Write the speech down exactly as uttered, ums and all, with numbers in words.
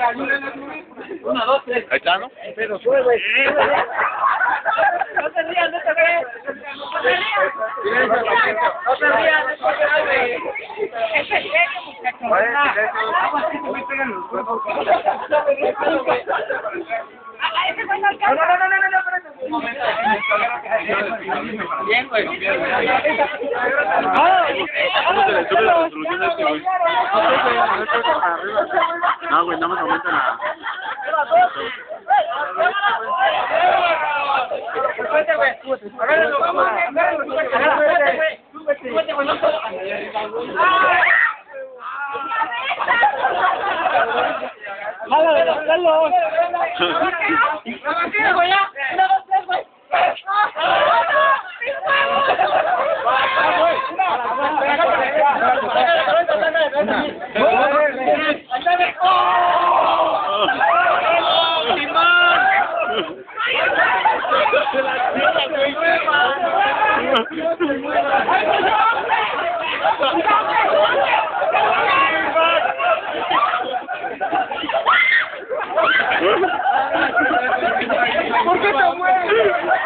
Una, dos, tres. Ahí está, ¿no? Pero sube, güey. No te rías, no te rías. No te rías. No te rías, no te rías, güey. Es en serio, muchachos. Agua, que te me pegan los huevos. Ah, ese güey no alcanza. No, no, no, no, no, no, espérate. Un momento. Bien, güey. Ah, Súbele, súbele la resolución a este, güey. No, güey, nada más aumenta la... Súbete, güey. Agárralo, agárralo, súbete, güey. Súbete, güey, no te... ¡Jálalo, jálalo! ¡Tranquilo, güey, ya! ¡Una, dos, tres, güey! ¿Por qué te mueves?